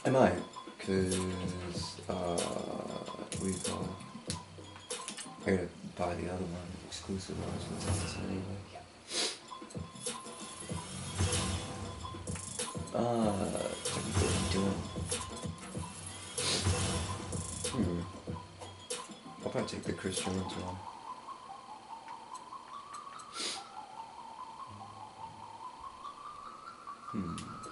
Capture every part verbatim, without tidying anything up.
I might, cause uh, we've uh, I gotta buy the other one exclusive ones since it's anyway. Uh, what are you doing? Hmm. I'll probably take the Chris Jones one. Hmm.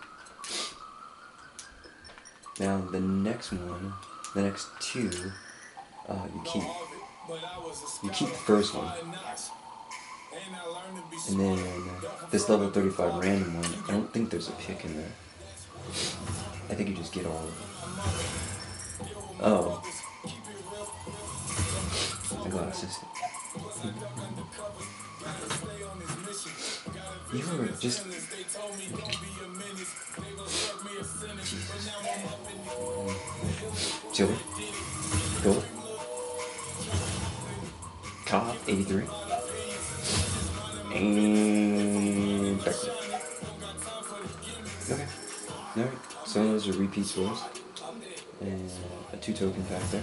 Now the next one, the next two, uh, you keep. You keep the first one. And then this level thirty-five random one, I don't think there's a pick in there. I think you just get all of them. Oh. My glasses. You were just... Silver. Gold. Top, eighty-three. And... Backward. Okay. Alright. Some of those are repeat scores. And a two token pack there.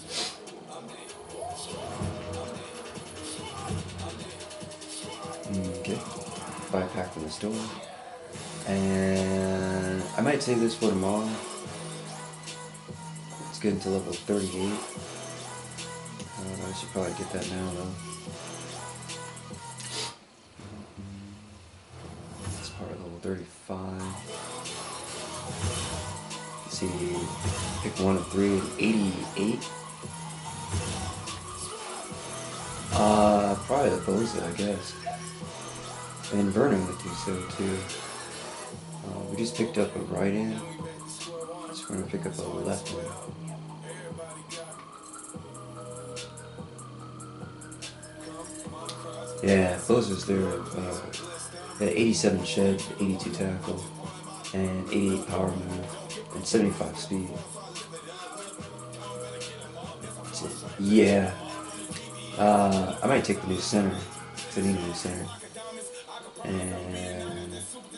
Okay. Buy a pack from the store. And I might save this for tomorrow. Let's get into level thirty-eight. Uh, I should probably get that now though. It's part of level thirty-five. Let's see, pick one of three, eighty-eight. Uh, probably the Boza, I guess. And Vernon would do so too. Uh, we just picked up a right hand, so we're gonna pick up a left hand. Yeah, Boza's there. Uh, at eighty-seven shed, eighty-two tackle, and eighty-eight power move, and seventy-five speed. So, yeah. Uh, I might take the new center, because I need a new center. And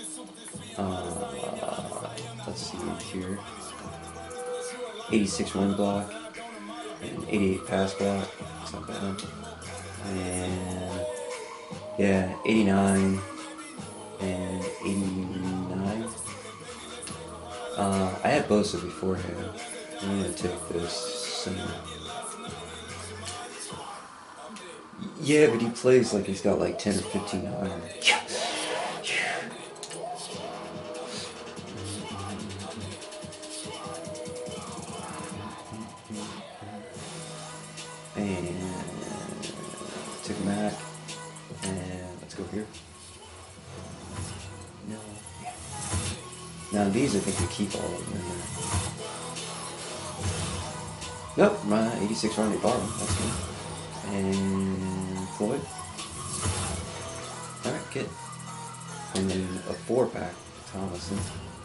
uh, let's see here. eighty-six run block and eighty-eight pass block. It's not bad. And yeah, eighty-nine and eighty-nine. Uh, I had Bosa beforehand. I'm gonna take this center. Yeah, but he plays like he's got like ten or fifteen iron. And take Mac. And let's go here. No. Now these I think we keep all of them in there. Nope, my eighty-six Ronnie Barham. That's good. And Floyd. Alright, good. And then a four pack, Thomason.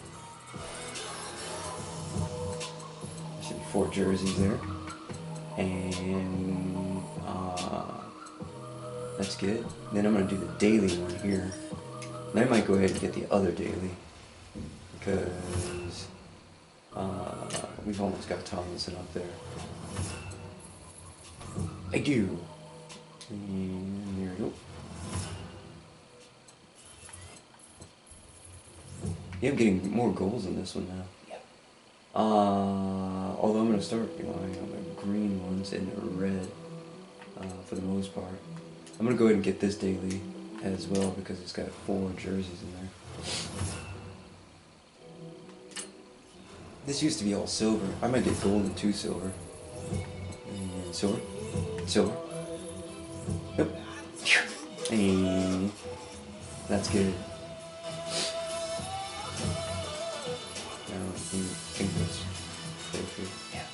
There should be four jerseys there. And uh, that's good. Then I'm going to do the daily one here. And I might go ahead and get the other daily. Because uh, we've almost got Tomlinson up there. I do. And there we go. Yeah, I'm getting more goals in this one now. Yep. Uh, although I'm going to start buying my green ones and the red uh, for the most part. I'm going to go ahead and get this daily as well because it's got four jerseys in there. This used to be all silver. I might get gold and two silver. And silver. Silver. Yep. And that's good. I don't think that's trophy. Yeah.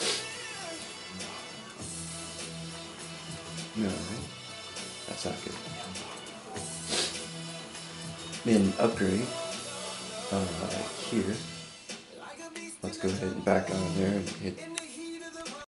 No, right? That's not good. Then upgrade uh, here. Let's go ahead and back on there and hit